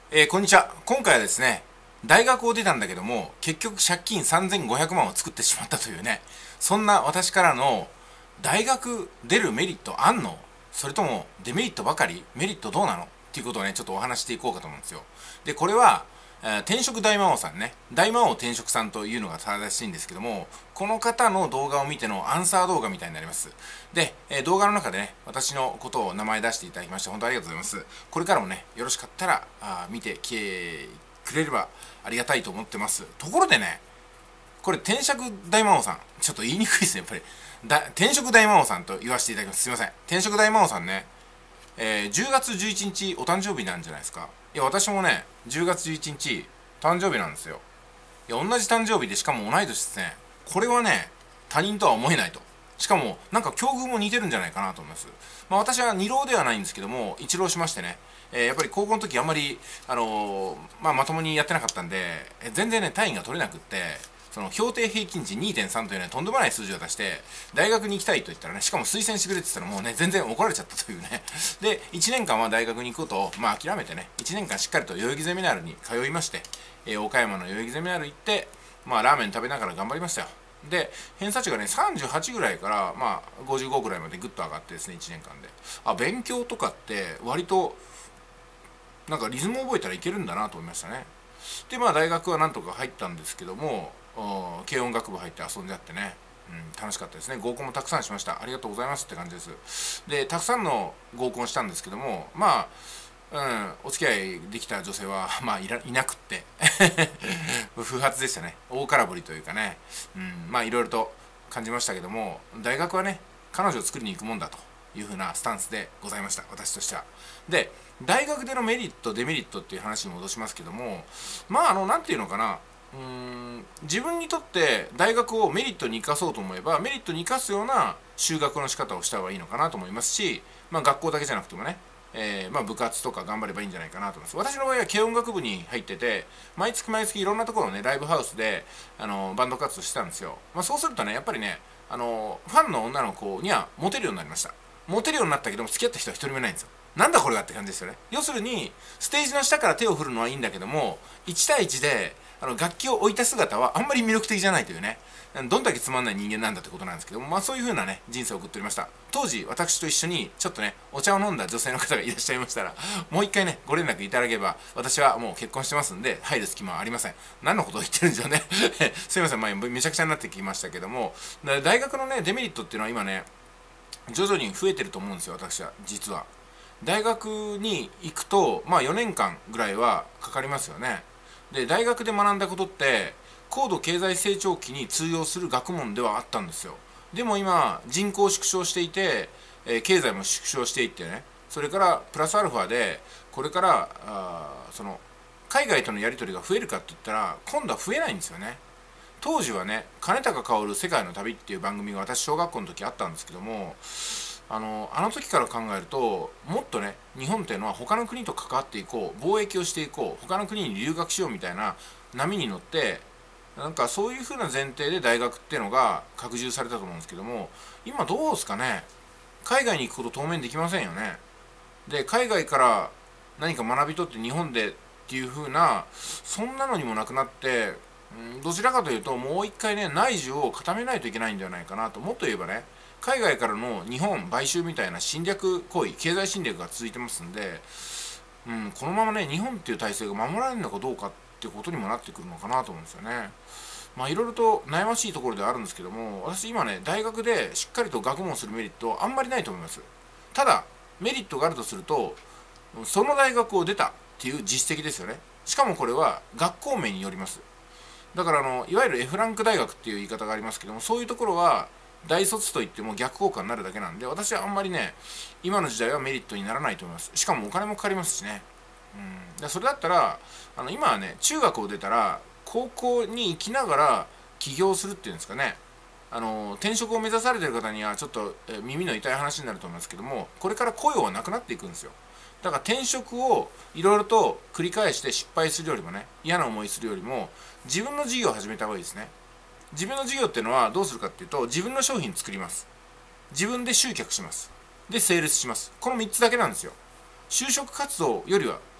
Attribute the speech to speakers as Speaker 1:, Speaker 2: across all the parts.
Speaker 1: こんにちは。今回はですね、大学を出たんだけども、結局借金3500万を作ってしまったというね、そんな私からの、大学出るメリットあんの？それともデメリットばかり？メリットどうなの？っていうことをね、ちょっとお話していこうかと思うんですよ。で、これは、転職大魔王さんね、大魔王転職さんというのが正しいんですけども、この方の動画を見てのアンサー動画みたいになります。で、動画の中でね、私のことを名前出していただきまして本当ありがとうございます。これからもね、よろしかったら見てきてくれればありがたいと思ってます。ところでね、これ転職大魔王さん、ちょっと言いにくいですね、やっぱり。転職大魔王さんと言わせていただきます。すいません。転職大魔王さんね、10月11日お誕生日なんじゃないですか。いや、私もね、10月11日誕生日なんですよ。いや、同じ誕生日でしかも同い年ですね。これはね、他人とは思えないと。しかも、なんか境遇も似てるんじゃないかなと思います。まあ私は二浪ではないんですけども、一浪しましてね、やっぱり高校の時あんまり、まともにやってなかったんで、全然ね、単位が取れなくって、その評定平均値 2.3 というね、とんでもない数字を出して、大学に行きたいと言ったらね、しかも推薦してくれって言ったらもうね、全然怒られちゃったというね。で、1年間は大学に行くことを、諦めてね、1年間しっかりと代々木ゼミナールに通いまして、岡山の代々木ゼミナール行って、ラーメン食べながら頑張りましたよ。で、偏差値がね、38ぐらいから、55ぐらいまでぐっと上がってですね、1年間で。勉強とかって割と、なんかリズムを覚えたらいけるんだなと思いましたね。で、大学はなんとか入ったんですけども、軽音楽部入って遊んじゃってね、楽しかったですね。合コンもたくさんしました。ありがとうございますって感じです。で、たくさんの合コンしたんですけども、お付き合いできた女性は、いなくって不発でしたね。大空振りというかね、いろいろと感じましたけども、大学はね、彼女を作りに行くもんだというふうなスタンスでございました、私としては。で、大学でのメリット、デメリットっていう話に戻しますけども、なんていうのかな、自分にとって大学をメリットに生かそうと思えばメリットに生かすような修学の仕方をした方がいいのかなと思いますし、学校だけじゃなくてもね、部活とか頑張ればいいんじゃないかなと思います。私の場合は軽音楽部に入ってて、毎月毎月いろんなところのねライブハウスでバンド活動してたんですよ。そうするとね、やっぱりね、ファンの女の子にはモテるようになりました。モテるようになったけども付き合った人は一人もいないんですよ。なんだこれはって感じですよね。要するにステージの下から手を振るのはいいんだけども、1対1で楽器を置いた姿はあんまり魅力的じゃないというね、どんだけつまんない人間なんだってことなんですけども、そういう風なね人生を送っておりました。当時私と一緒にちょっとねお茶を飲んだ女性の方がいらっしゃいましたら、もう一回ねご連絡いただければ、私はもう結婚してますんで入る隙間はありません。何のことを言ってるんでしょうねすいません、めちゃくちゃになってきましたけども、大学のねデメリットっていうのは今ね徐々に増えてると思うんですよ。私は実は大学に行くと4年間ぐらいはかかりますよね。で、大学で学んだことって高度経済成長期に通用する学問ではあったんですよ。でも今人口縮小していて、経済も縮小していってね、それからプラスアルファでこれからその海外とのやり取りが増えるかって言ったら今度は増えないんですよね。当時はね、金高薫世界の旅っていう番組が私小学校の時あったんですけども、あの時から考えると、もっとね日本っていうのは他の国と関わっていこう、貿易をしていこう、他の国に留学しようみたいな波に乗って、なんかそういう風な前提で大学っていうのが拡充されたと思うんですけども、今どうですかね。海外に行くこと当面できませんよね。で、海外から何か学び取って日本でっていう風な、そんなのにもなくなって、どちらかというともう一回ね内需を固めないといけないんではないかなと。もっと言えばね、海外からの日本買収みたいな侵略行為、経済侵略が続いてますんで、このままね日本っていう体制が守られるのかどうかってことにもなってくるのかなと思うんですよね。いろいろと悩ましいところではあるんですけども、私今ね大学でしっかりと学問するメリットはあんまりないと思います。ただメリットがあるとすると、その大学を出たっていう実績ですよね。しかもこれは学校名によります。だからいわゆる F ランク大学っていう言い方がありますけども、そういうところは大卒といっても逆効果になるだけなんで、私はあんまりね今の時代はメリットにならないと思います。しかもお金もかかりますしね。それだったら今はね中学を出たら高校に行きながら起業するっていうんですかね、転職を目指されてる方にはちょっと耳の痛い話になると思いますけども、これから雇用はなくなっていくんですよ。だから転職をいろいろと繰り返して失敗するよりもね、嫌な思いするよりも自分の事業を始めた方がいいですね。自分の事業っていうのはどうするかっていうと、自分の商品作ります。自分で集客します。で、セールスします。この3つだけなんですよ。就職活動よりは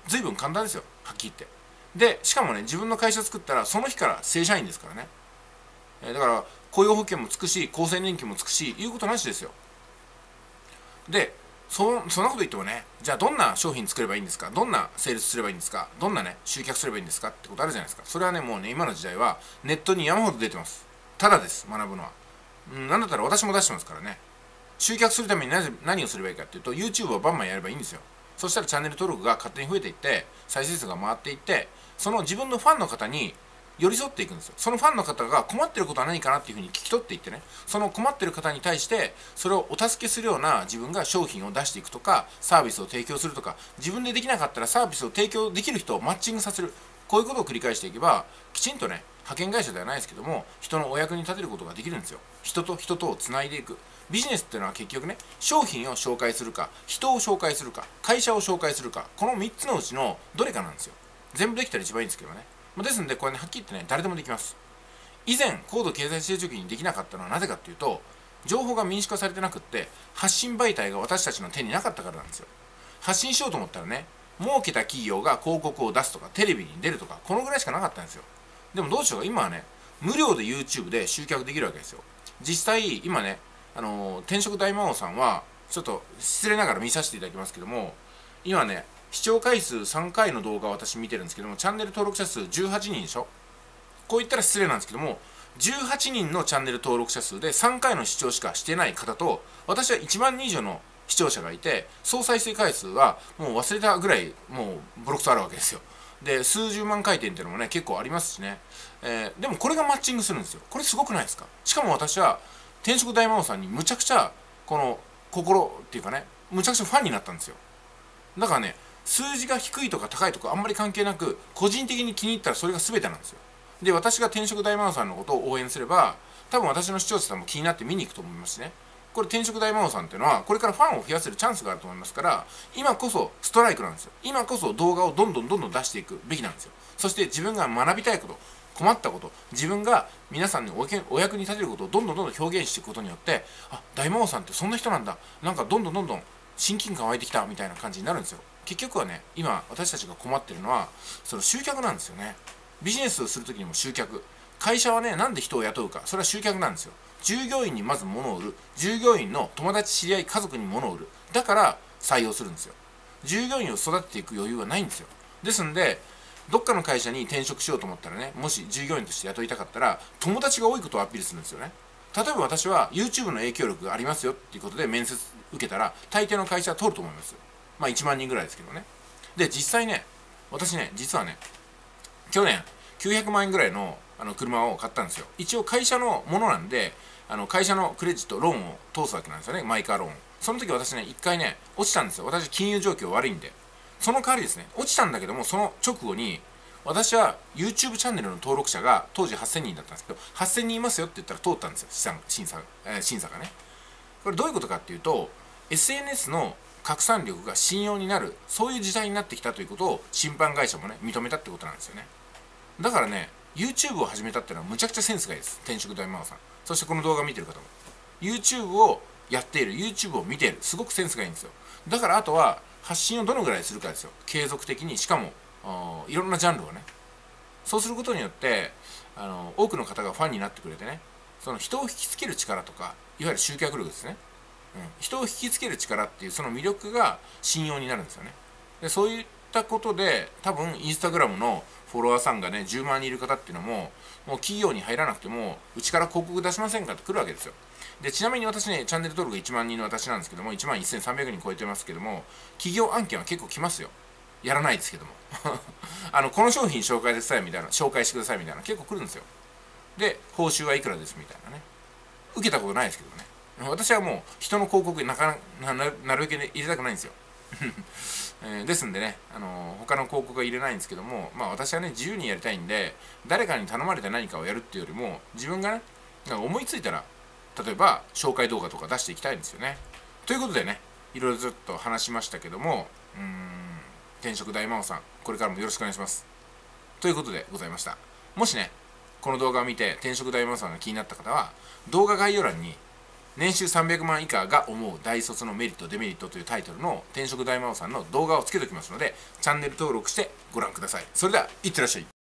Speaker 1: 随分簡単ですよ、はっきり言って。でしかもね、自分の会社作ったらその日から正社員ですからね。だから雇用保険もつくし、厚生年金もつくし、言うことなしですよ。でそんなこと言ってもね、じゃあどんな商品作ればいいんですか、どんなセールスすればいいんですか、どんなね集客すればいいんですかってことあるじゃないですか。それはね、もうね、今の時代はネットに山ほど出てます。ただです、学ぶのは。なんだったら私も出してますからね。集客するために何をすればいいかっていうと、 YouTube をバンバンやればいいんですよ。そしたらチャンネル登録が勝手に増えていって、再生数が回っていって、その自分のファンの方に寄り添っていくんですよ。そのファンの方が困ってることは何かなっていうふうに聞き取っていってね、その困ってる方に対してそれをお助けするような自分が商品を出していくとか、サービスを提供するとか、自分でできなかったらサービスを提供できる人をマッチングさせる、こういうことを繰り返していけば、きちんとね、派遣会社ではないですけども、人のお役に立てることができるんですよ。人と人とをつないでいく。ビジネスっていうのは結局ね、商品を紹介するか、人を紹介するか、会社を紹介するか、この3つのうちのどれかなんですよ。全部できたら一番いいんですけどね。ですので、これね、はっきり言ってね、誰でもできます。以前、高度経済成長期にできなかったのはなぜかっていうと、情報が民主化されてなくって、発信媒体が私たちの手になかったからなんですよ。発信しようと思ったらね、儲けた企業が広告を出すとか、テレビに出るとか、このぐらいしかなかったんですよ。でもどうしようか、今はね、無料で YouTube で集客できるわけですよ。実際、今ね、転職大魔王さんは、ちょっと失礼ながら見させていただきますけども、今ね、視聴回数3回の動画を私見てるんですけども、チャンネル登録者数18人でしょ。こう言ったら失礼なんですけども、18人のチャンネル登録者数で3回の視聴しかしてない方と、私は1万人以上の視聴者がいて、総再生回数はもう忘れたぐらい、もうボロクソあるわけですよ。で、数十万回転っていうのもね、結構ありますしね。でもこれがマッチングするんですよ。これすごくないですか。しかも私は転職大魔王さんにむちゃくちゃこの心っていうかね、むちゃくちゃファンになったんですよ。だからね、数字が低いとか高いとかあんまり関係なく、個人的に気に入ったらそれが全てなんですよ。で、私が転職大魔王さんのことを応援すれば、多分私の視聴者さんも気になって見に行くと思いますしね。これ転職大魔王さんっていうのは、これからファンを増やせるチャンスがあると思いますから、今こそストライクなんですよ。今こそ動画をどんどん出していくべきなんですよ。そして自分が学びたいこと、困ったこと、自分が皆さんにお役に立てることをどんどん表現していくことによって、あ、大魔王さんってそんな人なんだ、なんかどんどん親近感湧いてきたみたいな感じになるんですよ。結局はね、今私たちが困ってるのはその集客なんですよね。ビジネスをするときにも集客。会社はね、なんで人を雇うか、それは集客なんですよ。従業員にまず物を売る。従業員の友達、知り合い、家族に物を売る。だから採用するんですよ。従業員を育てていく余裕はないんですよ。ですんで、どっかの会社に転職しようと思ったらね、もし従業員として雇いたかったら、友達が多いことをアピールするんですよね。例えば私は YouTube の影響力がありますよっていうことで面接受けたら、大抵の会社は通ると思います。まあ1万人ぐらいですけどね。で、実際ね、私ね、実はね、去年900万円ぐらいの車を買ったんですよ。一応会社のものなんで、会社のクレジット、ローンを通すわけなんですよね、マイカーローン。その時私ね、一回ね、落ちたんですよ。私、金融状況悪いんで。その代わりですね、落ちたんだけども、その直後に、私は YouTube チャンネルの登録者が当時8000人だったんですけど、8000人いますよって言ったら通ったんですよ、審査がね。これどういうことかっていうと、SNS の拡散力が信用になる、そういう時代になってきたということを審判会社もね、認めたってことなんですよね。だからね、YouTube を始めたっていうのはむちゃくちゃセンスがいいです。転職大魔王さん。そしてこの動画を見てる方も。YouTube をやっている、YouTube を見ている。すごくセンスがいいんですよ。だからあとは発信をどのぐらいするかですよ。継続的に、しかもいろんなジャンルをね。そうすることによって多くの方がファンになってくれてね、その人を引きつける力とか、いわゆる集客力ですね。人を引きつける力っていうその魅力が信用になるんですよね。で、そういったことで多分インスタグラムのフォロワーさんがね10万人いる方っていうのも、もう企業に入らなくてもうちから広告出しませんかって来るわけですよ。で、ちなみに私ね、チャンネル登録1万人の私なんですけども、1万1300人超えてますけども、企業案件は結構来ますよ。やらないですけどもこの商品紹介してくださいみたいな、紹介してくださいみたいな結構来るんですよ。で、報酬はいくらですみたいなね。受けたことないですけどね。私はもう人の広告になるべく入れたくないんですよですんでね、他の広告は入れないんですけども、まあ私はね、自由にやりたいんで、誰かに頼まれて何かをやるっていうよりも、自分がね、なんか思いついたら、例えば紹介動画とか出していきたいんですよね。ということでね、いろいろずっと話しましたけども、転職大魔王さん、これからもよろしくお願いします。ということでございました。もしね、この動画を見て転職大魔王さんが気になった方は、動画概要欄に年収300万以下が思う大卒のメリットデメリットというタイトルの転職大魔王さんの動画をつけておきますので、チャンネル登録してご覧ください。それではいってらっしゃい。